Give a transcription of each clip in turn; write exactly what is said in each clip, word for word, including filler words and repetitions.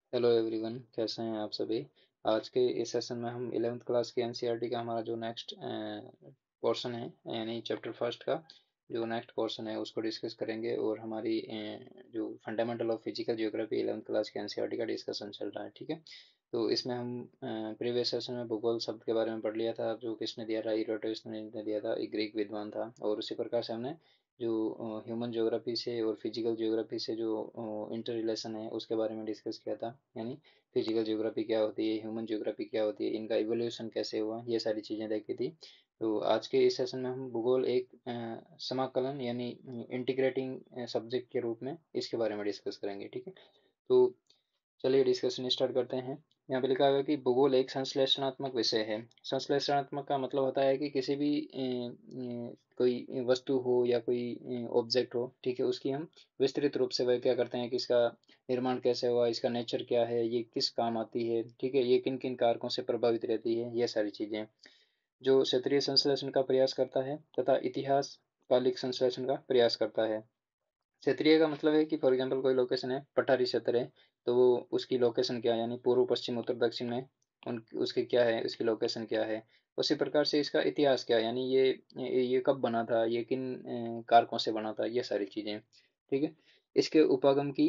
Hello everyone, कैसे हैं आप सभी। आज के इस सेशन में हम इलेवेंथ क्लास के एनसीईआरटी का हमारा जो नेक्स्ट पोर्शन है, यानी चैप्टर फर्स्ट का जो नेक्स्ट पोर्शन है उसको डिस्कस करेंगे। और हमारी अ, जो fundamental of physical geography eleventh class के एनसीईआरटी का डिस्कशन चल रहा है, ठीक है। तो इसमें हम प्रीवियस सेशन में भूगोल शब्द के बारे में पढ़ लिया था, जो किसने दिया था, इरोटोस ने दिया था, एक ग्रीक विद्वान था। और उसी प्रकार से हमने जो ह्यूमन ज्योग्राफी से और फिजिकल ज्योग्राफी से जो इंटर रिलेशन है उसके बारे में डिस्कस किया था, यानी फिजिकल ज्योग्राफी क्या होती है, ह्यूमन ज्योग्राफी क्या होती है, इनका इवोल्यूशन कैसे हुआ, ये सारी चीज़ें देखी थी। तो आज के इस सेशन में हम भूगोल एक अ, समाकलन यानी इंटीग्रेटिंग सब्जेक्ट के रूप में इसके बारे में डिस्कस करेंगे, ठीक है। तो चलिए डिस्कशन स्टार्ट करते हैं। यहाँ पे लिखा हुआ है कि भूगोल एक संश्लेषणात्मक विषय है। संश्लेषणात्मक का मतलब होता है कि किसी भी अ, अ, कोई वस्तु हो या कोई ऑब्जेक्ट हो, ठीक है, उसकी हम विस्तृत रूप से वह क्या करते हैं कि इसका निर्माण कैसे हुआ, इसका नेचर क्या है, ये किस काम आती है, ठीक है, ये किन किन कारकों से प्रभावित रहती है, ये सारी चीजें जो क्षेत्रीय संश्लेषण का प्रयास करता है तथा इतिहास कालिक संश्लेषण का प्रयास करता है। क्षेत्रीय का मतलब है कि फॉर एग्जांपल कोई लोकेशन है, पठारी क्षेत्र है, तो वो उसकी लोकेशन क्या है, यानी पूर्व पश्चिम उत्तर दक्षिण में उन उसकी क्या है, उसकी लोकेशन क्या है। उसी प्रकार से इसका इतिहास क्या है, यानी ये ये, ये कब बना था, ये किन अ, कारकों से बना था, ये सारी चीजें, ठीक है। इसके उपागम की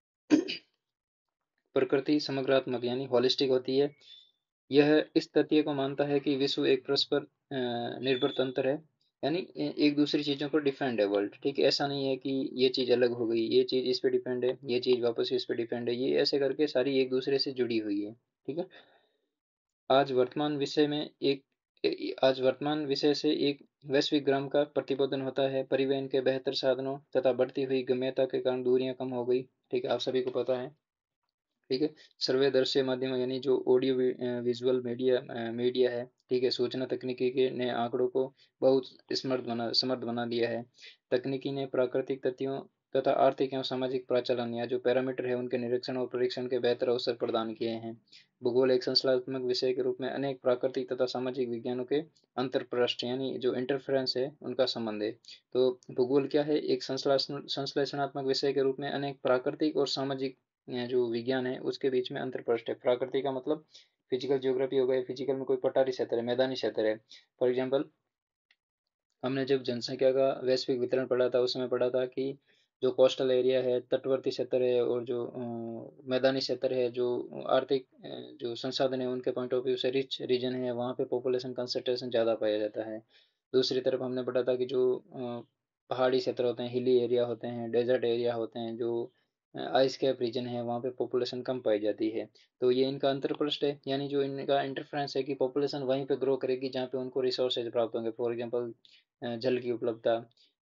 प्रकृति समग्रात्मक यानी होलिस्टिक होती है। यह इस तथ्य को मानता है कि विश्व एक परस्पर अ, निर्भर तंत्र है, यानी एक दूसरी चीजों पर डिपेंड है वर्ल्ड, ठीक है। ऐसा नहीं है कि ये चीज अलग हो गई, ये चीज इस पे डिपेंड है, ये चीज वापस इस पे डिपेंड है, ये ऐसे करके सारी एक दूसरे से जुड़ी हुई है, ठीक है। आज वर्तमान विषय में एक आज वर्तमान विषय से एक वैश्विक ग्राम का प्रतिपादन होता है। परिवहन के बेहतर साधनों तथा बढ़ती हुई गम्यता के कारण दूरियां कम हो गई, ठीक है, आप सभी को पता है, ठीक है। सर्वे दृश्य माध्यम यानी जो ऑडियो विजुअल मीडिया मीडिया है, ठीक है, सूचना तकनीकी के नए आंकड़ों को बहुत समर्थ बना समर्थ बना दिया है। तकनीकी ने प्राकृतिक तथ्यों तथा आर्थिक एवं सामाजिक प्रचलन या जो पैरामीटर है उनके निरीक्षण और परीक्षण के बेहतर अवसर प्रदान किए हैं। भूगोल एक संश्लेषणात्मक विषय के रूप में अनेक प्राकृतिक तथा सामाजिक विज्ञानों के अंतरप्रष्ट यानी जो इंटरफेरेंस है उनका संबंध है। तो भूगोल क्या है, एक संश्लेषण संश्लेषणात्मक विषय के रूप में अनेक प्राकृतिक और सामाजिक यह जो विज्ञान है उसके बीच में अंतरप्रष्ट है। प्रकृति का मतलब फिजिकल ज्योग्राफी हो गया, फिजिकल में कोई पठारी क्षेत्र है, मैदानी क्षेत्र है। फॉर एग्जांपल हमने जब जनसंख्या का वैश्विक वितरण पढ़ा था उसमें पढ़ा था कि जो कोस्टल एरिया है, तटवर्ती क्षेत्र है, और जो अ, मैदानी क्षेत्र है, जो आर्थिक अ, जो संसाधन है उनके पॉइंट ऑफ व्यू से रिच रीजन है, वहाँ पे पॉपुलेशन कंसंट्रेशन ज़्यादा पाया जाता है। दूसरी तरफ हमने पढ़ा था कि जो अ, पहाड़ी क्षेत्र होते हैं, हिली एरिया होते हैं, डेजर्ट एरिया होते हैं, जो आइस कैप रीजन है, वहाँ पे पॉपुलेशन कम पाई जाती है। तो ये इनका अंतरप्रष्ट है, यानी जो इनका इंटरफेरेंस है कि पॉपुलेशन वहीं पे ग्रो करेगी जहाँ पे उनको रिसोर्सेज प्राप्त होंगे। फॉर एग्जांपल जल की उपलब्धता,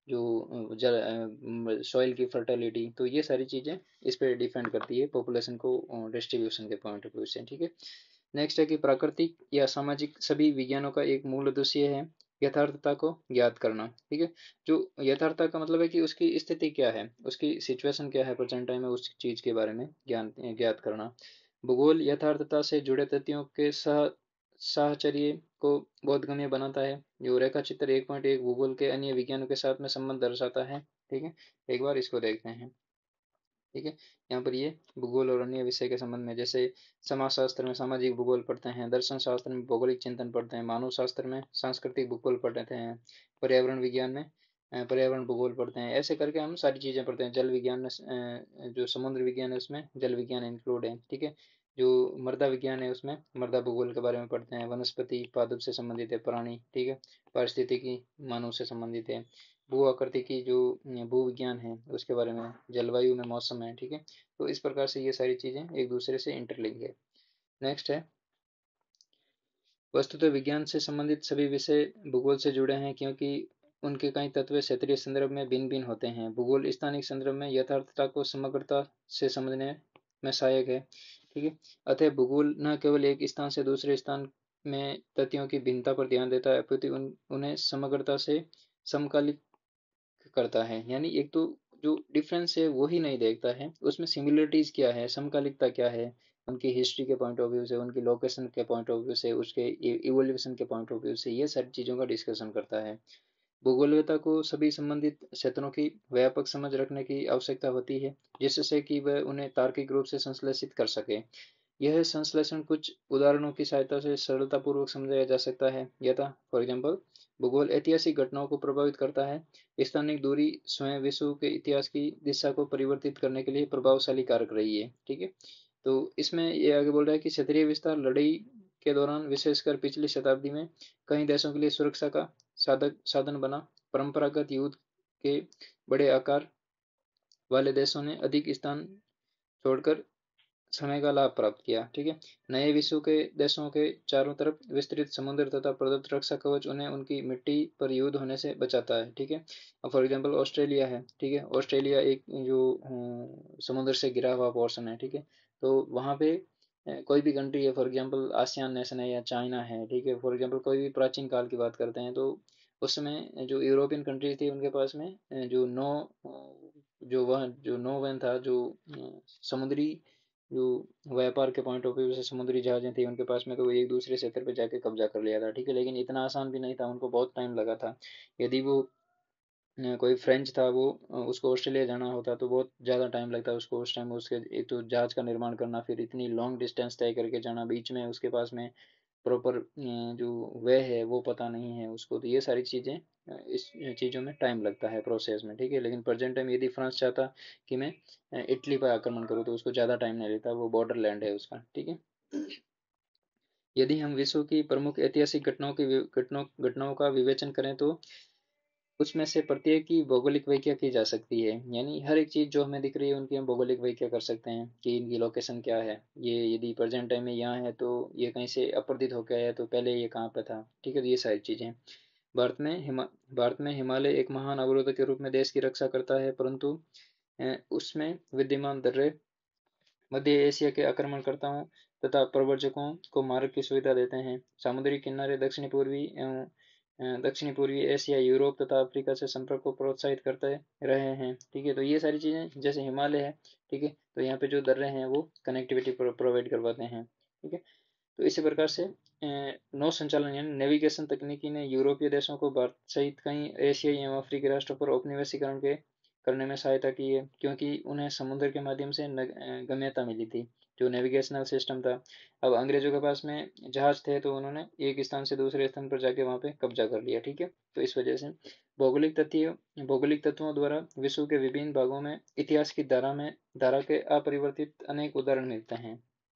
जो जल सॉइल की फर्टिलिटी, तो ये सारी चीज़ें इस पे डिपेंड करती है पॉपुलेशन को डिस्ट्रीब्यूशन के पॉइंट ऑफ व्यू से, ठीक है। नेक्स्ट है कि प्राकृतिक या सामाजिक सभी विज्ञानों का एक मूल उद्देश्य है यथार्थता को ज्ञात करना, ठीक है। जो यथार्थता का मतलब है कि उसकी स्थिति क्या है, उसकी सिचुएशन क्या है प्रेजेंट टाइम में, उस चीज के बारे में ज्ञान ज्ञात करना। भूगोल यथार्थता से जुड़े तथ्यों के सह साहचर्य को बोधगम्य बनाता है। जो रेखा चित्र एक पॉइंट एक भूगोल के अन्य विज्ञानों के साथ में संबंध दर्शाता है, ठीक है। एक बार इसको देखते हैं, ठीक है। यहाँ पर ये भूगोल और अन्य विषय के संबंध में, जैसे समाजशास्त्र में सामाजिक भूगोल पढ़ते हैं, दर्शन शास्त्र में भौगोलिक चिंतन पढ़ते हैं, मानव शास्त्र में सांस्कृतिक भूगोल पढ़ते हैं, पर्यावरण विज्ञान में अ, पर्यावरण भूगोल पढ़ते हैं। ऐसे करके हम सारी चीजें पढ़ते हैं। जल विज्ञान में अ, जो समुद्र विज्ञान है उसमें जल विज्ञान इंक्लूड है, ठीक है। जो मृदा विज्ञान है उसमें मृदा भूगोल के बारे में पढ़ते हैं। वनस्पति पादप से संबंधित है, प्राणी, ठीक है, पारिस्थितिकी मानव से संबंधित है। भू आकृति की जो भू विज्ञान है उसके बारे में, जलवायु में मौसम है, ठीक है। तो इस प्रकार से ये सारी चीजें एक दूसरे से इंटरलिंक है। नेक्स्ट है, वस्तुतः विज्ञान से संबंधित सभी विषय भूगोल से जुड़े हैं, क्योंकि उनके कई तत्व क्षेत्रीय संदर्भ में भिन्न भिन्न होते हैं। भूगोल स्थानिक संदर्भ में यथार्थता को समग्रता से समझने में सहायक है, ठीक है। अतः भूगोल न केवल एक स्थान से दूसरे स्थान में तथ्यों की भिन्नता पर ध्यान देता है, अपितु उन, उन्हें समग्रता से समकालिक करता है। यानी एक तो जो डिफरेंस है वो ही नहीं देखता है, उसमें सिमिलरिटीज क्या है, समकालिकता क्या है, उनकी हिस्ट्री के पॉइंट ऑफ व्यू से, उनकी लोकेशन के पॉइंट ऑफ व्यू से, उसके इवोल्यूशन के पॉइंट ऑफ व्यू से, ये सारी चीज़ों का डिस्कशन करता है। भूगोलवेत्ता को सभी संबंधित क्षेत्रों की व्यापक समझ रखने की आवश्यकता होती है, जिससे कि वह उन्हें तार्किक रूप से संश्लेषित कर सके। यह संश्लेषण कुछ उदाहरणों की सहायता से सरलतापूर्वक समझाया जा सकता है। यथा फॉर एग्जाम्पल, भूगोल ऐतिहासिक घटनाओं को प्रभावित करता है। स्थानिक दूरी स्वयं विश्व के इतिहास की दिशा को परिवर्तित करने के लिए प्रभावशाली कारक रही है। ठीक है, तो इसमें ये आगे बोल रहा है कि क्षेत्रीय विस्तार लड़ाई के दौरान, विशेषकर पिछली शताब्दी में, कई देशों के लिए सुरक्षा का साधक साधन बना। परंपरागत युद्ध के बड़े आकार वाले देशों ने अधिक स्थान छोड़कर समय का लाभ प्राप्त किया। ठीक है, नए विश्व के देशों के चारों तरफ विस्तृत समुद्र तथा प्रदत्त रक्षा कवच उन्हें उनकी मिट्टी पर युद्ध होने से बचाता है। ठीक है, अब फॉर एग्जांपल ऑस्ट्रेलिया है। ठीक है, ऑस्ट्रेलिया एक जो अ, समुद्र से घिरा हुआ पोर्शन है। ठीक है, तो वहाँ पे अ, कोई भी कंट्री है, फॉर एग्जांपल आसियान नेशन है या चाइना है। ठीक है, फॉर एग्जांपल कोई भी प्राचीन काल की बात करते हैं, तो उस समय जो यूरोपियन कंट्रीज थी उनके पास में अ, जो नौ जो वह जो नौवन था, जो अ, समुद्री जो व्यापार के पॉइंट ऑफ व्यू से समुद्री जहाजें थी उनके पास में, तो वो एक दूसरे क्षेत्र पे जाके कब्जा कर लिया था। ठीक है, लेकिन इतना आसान भी नहीं था, उनको बहुत टाइम लगा था। यदि वो अ, कोई फ्रेंच था, वो अ, उसको ऑस्ट्रेलिया जाना होता तो बहुत ज़्यादा टाइम लगता उसको उस टाइम। उसके एक तो जहाज का निर्माण करना, फिर इतनी लॉन्ग डिस्टेंस तय करके जाना, बीच में उसके पास में प्रॉपर जो वे है वो पता नहीं है उसको, तो ये सारी चीज़ें अ, इस चीज़ों में टाइम लगता है प्रोसेस में। ठीक है, लेकिन प्रेजेंट टाइम यदि फ्रांस चाहता कि मैं अ, इटली पर आक्रमण करूँ, तो उसको ज़्यादा टाइम नहीं लेता, वो बॉर्डर लैंड है उसका। ठीक है, यदि हम विश्व की प्रमुख ऐतिहासिक घटनाओं की घटनाओं घटनाओं का विवेचन करें, तो उसमें से प्रत्येक की भौगोलिक व्याख्या की जा सकती है। यानी हर एक चीज़ जो हमें दिख रही है उनकी हम भौगोलिक व्याख्या कर सकते हैं कि इनकी लोकेशन क्या है। ये यदि प्रेजेंट टाइम में यहाँ है, तो ये कहीं से अपरदित होकर आया, तो पहले ये कहाँ पे था। ठीक है, तो ये सारी चीज़ें। भारत में हिमा भारत में हिमालय एक महान अवरोधक के रूप में देश की रक्षा करता है, परंतु अ, उसमें विद्यमान दर्रे मध्य एशिया के आक्रमणकर्ताओं तथा प्रव्रजकों को मार्ग की सुविधा देते हैं। समुद्री किनारे दक्षिण पूर्वी एवं अ, दक्षिणी पूर्वी एशिया, यूरोप तथा अफ्रीका से संपर्क को प्रोत्साहित करते रहे हैं। ठीक है, तो ये सारी चीज़ें, जैसे हिमालय है। ठीक है, तो यहाँ पे जो दर्रे हैं वो कनेक्टिविटी प्रोवाइड करवाते हैं। ठीक है, तो इसी प्रकार से अ, नौ संचालन यानी नेविगेशन तकनीकी ने यूरोपीय देशों को भारत सहित कई एशियाई एवं अफ्रीकी राष्ट्रों पर औपनिवेशीकरण के करने में सहायता की है, क्योंकि उन्हें समुद्र के माध्यम से न- गम्यता मिली थी, जो नेविगेशनल सिस्टम था। अब अंग्रेजों के पास में जहाज थे, तो उन्होंने एक स्थान से दूसरे स्थान पर जाके वहाँ पे कब्जा कर लिया। ठीक है, तो इस वजह से भौगोलिक तथ्य भौगोलिक तत्वों द्वारा विश्व के विभिन्न भागों में इतिहास की धारा में धारा के अपरिवर्तित अनेक उदाहरण मिलते हैं।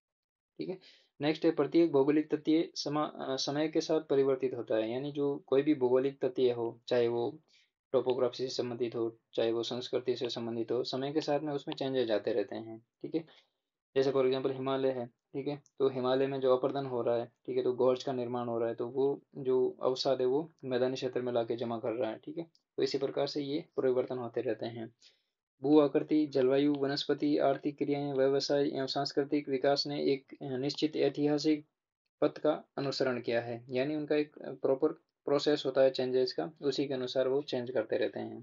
ठीक है, नेक्स्ट है प्रत्येक भौगोलिक तथ्य समा अ, समय के साथ परिवर्तित होता है। यानी जो कोई भी भौगोलिक तथ्य हो, चाहे वो टोपोग्राफी से संबंधित हो, चाहे वो संस्कृति से संबंधित हो, समय के साथ में उसमें चेंजेस आते रहते हैं। ठीक है, जैसे फॉर एग्जांपल हिमालय है। ठीक है, तो हिमालय में जो अपरदन हो रहा है, ठीक है, तो गॉर्ज का निर्माण हो रहा है, तो वो जो अवसाद है वो मैदानी क्षेत्र में लाके जमा कर रहा है। ठीक है, तो इसी प्रकार से ये परिवर्तन होते रहते हैं। भू आकृति, जलवायु, वनस्पति, आर्थिक क्रियाएं, व्यवसाय एवं सांस्कृतिक विकास ने एक निश्चित ऐतिहासिक पथ का अनुसरण किया है। यानी उनका एक प्रॉपर प्रोसेस होता है चेंजेस का, उसी के अनुसार वो चेंज करते रहते हैं।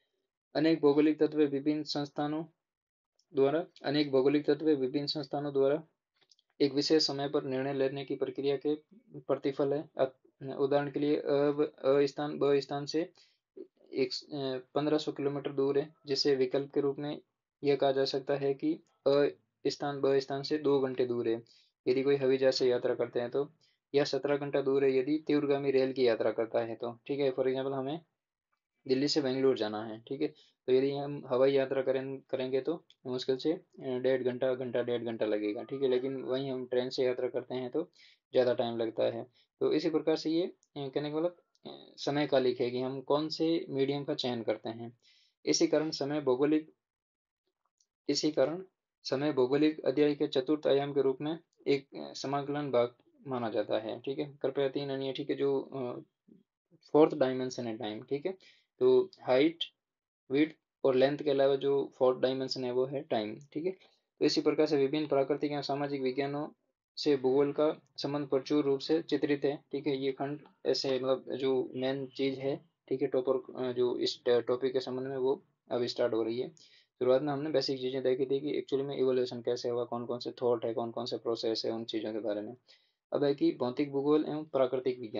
अनेक भौगोलिक तत्व विभिन्न संस्थानों द्वारा अनेक भौगोलिक तत्व विभिन्न संस्थानों द्वारा एक विशेष समय पर निर्णय लेने की प्रक्रिया के प्रतिफल है। उदाहरण के लिए अब अ स्थान ब स्थान से एक पंद्रह सौ किलोमीटर दूर है, जिसे विकल्प के रूप में यह कहा जा सकता है कि अ स्थान ब स्थान से दो घंटे दूर है यदि कोई हवाई जहाज से यात्रा करते हैं तो, या सत्रह घंटा दूर है यदि तीव्रगामी रेल की यात्रा करता है तो। ठीक है, फॉर एग्जाम्पल हमें दिल्ली से बेंगलुरु जाना है। ठीक है, तो यदि हम हवाई यात्रा करें करेंगे तो मुश्किल से डेढ़ घंटा घंटा डेढ़ घंटा लगेगा। ठीक है, लेकिन वहीं हम ट्रेन से यात्रा करते हैं तो ज़्यादा टाइम लगता है। तो इसी प्रकार से ये कहने का मतलब समय कालिक है कि हम कौन से मीडियम का चयन करते हैं। इसी कारण समय भौगोलिक इसी कारण समय भौगोलिक अध्ययन के चतुर्थ आयाम के रूप में एक समाकलन भाग माना जाता है। ठीक है, कृपया तीन अन्य, ठीक है, जो फोर्थ डायमेंशन है टाइम। ठीक है, तो हाइट, विड्थ और लेंथ के अलावा जो फोर्थ डायमेंशन है वो है टाइम। ठीक है, तो इसी प्रकार से विभिन्न प्राकृतिक एवं सामाजिक विज्ञानों से भूगोल का संबंध प्रचुर रूप से चित्रित है। ठीक है, ये खंड ऐसे मतलब जो मेन चीज है। ठीक है, टॉपर जो इस टॉपिक के संबंध में वो अब स्टार्ट हो रही है। शुरुआत में हमने बेसिक चीजें देखी थी कि एक्चुअली में इवोल्यूशन कैसे हुआ, कौन कौन से थॉट है, कौन कौन से प्रोसेस है, उन चीजों के बारे में। अब है कि भौतिक भूगोल एवं प्राकृतिक विज्ञान।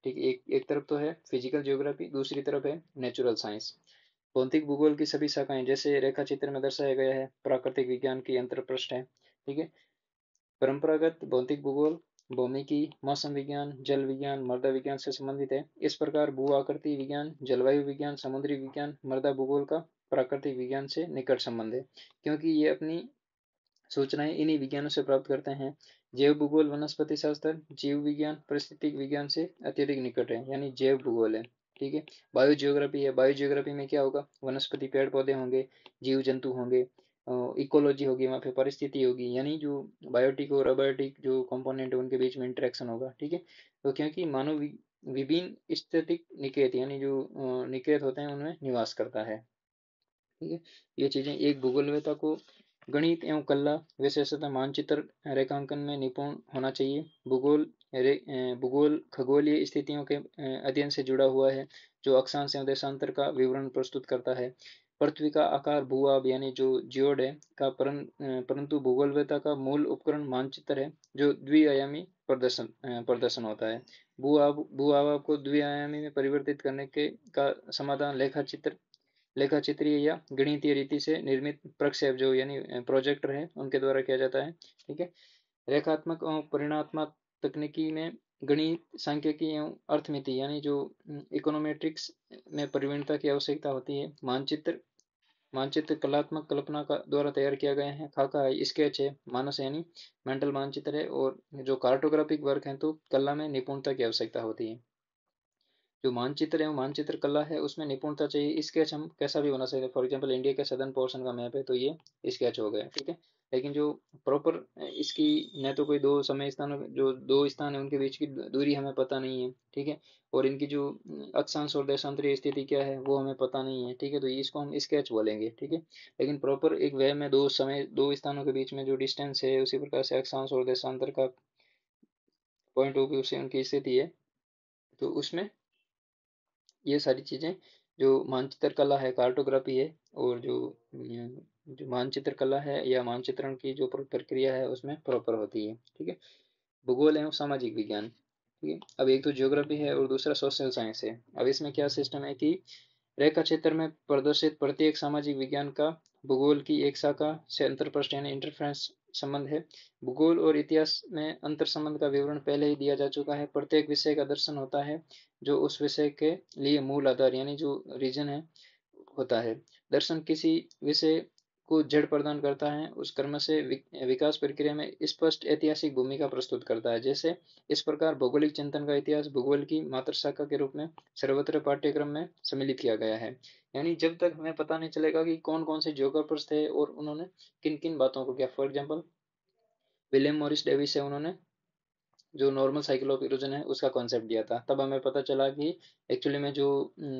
ठीक है, एक एक तरफ तो है फिजिकल ज्योग्राफी, दूसरी तरफ है नेचुरल साइंस। भौतिक भूगोल की सभी शाखाएं जैसे रेखा चित्र में दर्शाया गया है प्राकृतिक विज्ञान की अंतर्पृष्ठ है। ठीक है, परंपरागत भौतिक भूगोल भौमिकी, मौसम विज्ञान, जल विज्ञान, मृदा विज्ञान से संबंधित है। इस प्रकार भू आकृति विज्ञान, जलवायु विज्ञान, समुद्री विज्ञान, मृदा भूगोल का प्राकृतिक विज्ञान से निकट संबंध है, क्योंकि ये अपनी सूचनाएं इन्हीं विज्ञानों से प्राप्त करते हैं। जैव भूगोल, वनस्पति शास्त्र, जीव विज्ञान, पारिस्थितिक विज्ञान से अत्यधिक निकट है, यानी जैव भूगोल है। ठीक है, बायो जियोग्राफी है। बायो जियोग्राफी में क्या होगा, वनस्पति पेड़ पौधे होंगे, जीव जंतु होंगे, इकोलॉजी होगी, वहाँ पे परिस्थिति होगी, यानी जो बायोटिक और अबायोटिक जो कंपोनेंट है उनके बीच में इंटरेक्शन होगा। ठीक है, तो क्योंकि मानव विभिन्न स्थितिक निकेत यानी जो अ, निकेत होते हैं उनमें निवास करता है। ठीक है, ये चीजें एक भूगोलवेता को गणित एवं कला विशेषतः मानचित्र रेखांकन में निपुण होना चाहिए। भूगोल रे अ, भूगोल खगोलीय स्थितियों के अ, अध्ययन से जुड़ा हुआ है, जो अक्षांश एवं देशांतर का विवरण प्रस्तुत करता है। पृथ्वी का आकार भू-आब यानी जो जियोड है का परं, अ, परंतु भूगोलवेता का मूल उपकरण मानचित्र है, जो द्विआयामी प्रदर्शन अ, प्रदर्शन होता है। भू-आब भू-आब को द्विआयामी में परिवर्तित करने के का समाधान लेखा चित्र लेखा चित्रीय या गणितीय रीति से निर्मित प्रक्षेप जो यानी प्रोजेक्टर है उनके द्वारा किया जाता है। ठीक है, रेखात्मक और परिणात्मक तकनीकी में गणित, सांख्यिकी एवं अर्थमिति यानी जो इकोनोमेट्रिक्स में प्रवीणता की आवश्यकता होती है। मानचित्र मानचित्र कलात्मक कल्पना का द्वारा तैयार किया गया है। खाका है, स्केच है, मानस यानी मेंटल मानचित्र है। और जो कार्टोग्राफिक वर्क है तो कला में निपुणता की आवश्यकता होती है। जो मानचित्र है वो मानचित्र कला है, उसमें निपुणता चाहिए। स्केच हम कैसा भी बना सकते हैं, फॉर एग्जांपल इंडिया के सदर्न पोर्शन का मैप है तो ये स्केच हो गया। ठीक है, लेकिन जो प्रॉपर इसकी न तो कोई दो समय स्थानों जो दो स्थान है उनके बीच की दूरी हमें पता नहीं है। ठीक है, और इनकी जो अक्षांश और देशांतरीय स्थिति क्या है वो हमें पता नहीं है। ठीक है, तो इसको हम स्केच बोलेंगे। ठीक है, लेकिन प्रॉपर एक वे में दो समय दो स्थानों के बीच में जो डिस्टेंस है उसी प्रकार से अक्षांश और देशांतर का पॉइंट ऑफ व्यू से उनकी स्थिति है, तो उसमें ये सारी चीजें जो मानचित्र कला है, कार्टोग्राफी है, और जो जो मानचित्र कला है या मानचित्रण की जो प्रक्रिया है उसमें प्रॉपर होती है। ठीक है, भूगोल एवं सामाजिक विज्ञान। ठीक है, अब एक तो ज्योग्राफी है और दूसरा सोशल साइंस है। अब इसमें क्या सिस्टम है कि रेखा चित्र में प्रदर्शित प्रत्येक सामाजिक विज्ञान का भूगोल की एक शाखा से अंतरपृष्ठ यानी इंटरफ्रेंस संबंध है। भूगोल और इतिहास में अंतर संबंध का विवरण पहले ही दिया जा चुका है। प्रत्येक विषय का दर्शन होता है जो उस विषय के लिए मूल आधार यानी जो रीजन है होता है। दर्शन किसी विषय को जड़ प्रदान करता है, उस क्रम से विकास प्रक्रिया में स्पष्ट ऐतिहासिक भूमिका प्रस्तुत करता है। जैसे इस प्रकार भौगोलिक चिंतन का इतिहास भूगोल की मातृशाखा के रूप में सर्वत्र पाठ्यक्रम में सम्मिलित किया गया है। यानी जब तक हमें पता नहीं चलेगा कि कौन कौन से ज्योग्राफर्स थे और उन्होंने किन किन बातों को किया, for example William Morris Davis है, उन्होंने जो नॉर्मल साइकिल ऑफ इरोजन है उसका कॉन्सेप्ट दिया था। तब हमें पता चला कि एक्चुअली में जो